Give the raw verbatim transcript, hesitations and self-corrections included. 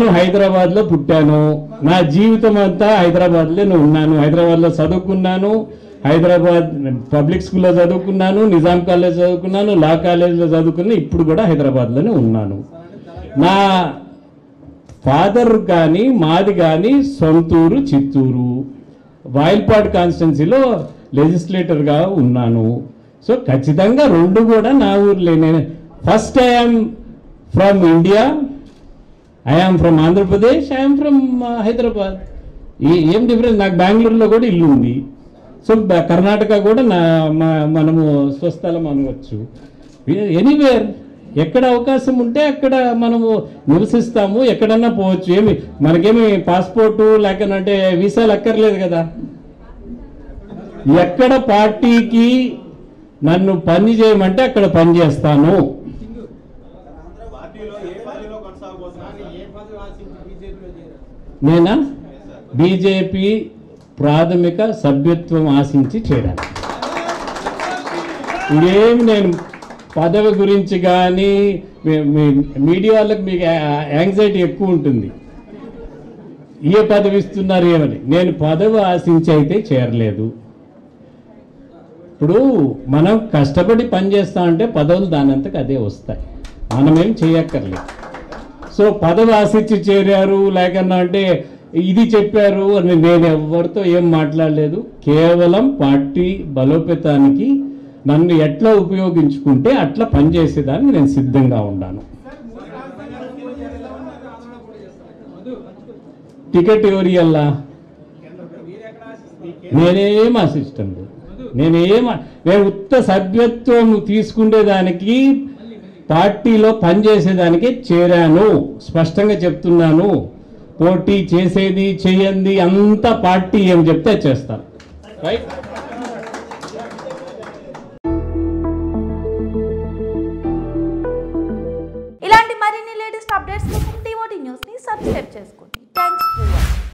హైదరాబాద్లో పుట్టాను, నా జీవితం అంతా హైదరాబాద్లోనే ఉన్నాను, హైదరాబాద్లో చదువుకున్నాను, హైదరాబాద్ పబ్లిక్ స్కూల్లో చదువుకున్నాను, నిజాం కాలేజ్ చదువుకున్నాను, లా కాలేజ్లో చదువుకున్నాను, ఇప్పుడు కూడా హైదరాబాద్లోనే ఉన్నాను. నా ఫాదర్ కానీ మాది కానీ సొంతూరు చిత్తూరు, వాయిల్పాడ్ కాన్స్టిట్యున్సీలో లెజిస్లేటర్గా ఉన్నాను. సో ఖచ్చితంగా రెండు కూడా నా ఊర్లే. నేను first I'm from India, I'm from Andhra Pradesh, I'm from Hyderabad. ఏం డిఫరెన్స్? నాకు బెంగళూరులో కూడా ఇల్లు ఉంది. సో కర్ణాటక కూడా నా మనము స్వస్థలం అనవచ్చు. ఎనీవేర్ ఎక్కడ అవకాశం ఉంటే అక్కడ మనము నివసిస్తాము, ఎక్కడన్నా పోవచ్చు. ఏమి మనకేమి పాస్పోర్టు లేకనంటే వీసాలు అక్కర్లేదు కదా. ఎక్కడ పార్టీకి నన్ను పని చేయమంటే అక్కడ పని చేస్తాను. నేనా బీజేపీ ప్రాథమిక సభ్యత్వం ఆశించి చేరాను. ఇదేమి నేను పదవి గురించి కానీ, మీడియా వాళ్ళకి మీకు యాంగ్జైటీ ఎక్కువ ఉంటుంది, ఏ పదవి ఇస్తున్నారు ఏమని. నేను పదవి ఆశించి అయితే చేరలేదు. ఇప్పుడు మనం కష్టపడి పనిచేస్తామంటే పదవులు దానంతకు అదే వస్తాయి, మనమేం చేయక్కర్లేదు. సో పదవి ఆశించి చేరారు లేకన్నా అంటే ఇది చెప్పారు అని నేను ఎవరితో ఏం మాట్లాడలేదు. కేవలం పార్టీ బలోపేతానికి నన్ను ఎట్లా ఉపయోగించుకుంటే అట్లా పనిచేసేదానికి నేను సిద్ధంగా ఉన్నాను. టికెట్ ఎవరి అల్లా నేనేం ఆశిష్టం లేదు. నేనేం నేను ఉత్త సభ్యత్వం తీసుకునేదానికి, పార్టీలో పనిచేసేదానికి చేరాను. స్పష్టంగా చెప్తున్నాను. పోటీ చేసేది చేయండి అంతా పార్టీ ఏం చెప్తే చేస్తాను. రైట్. ఇలాంటి మరిన్ని లేటెస్ట్ అప్డేట్స్ కోసం టీవోటీ న్యూస్ ని సబ్స్క్రైబ్ చేసుకోండి.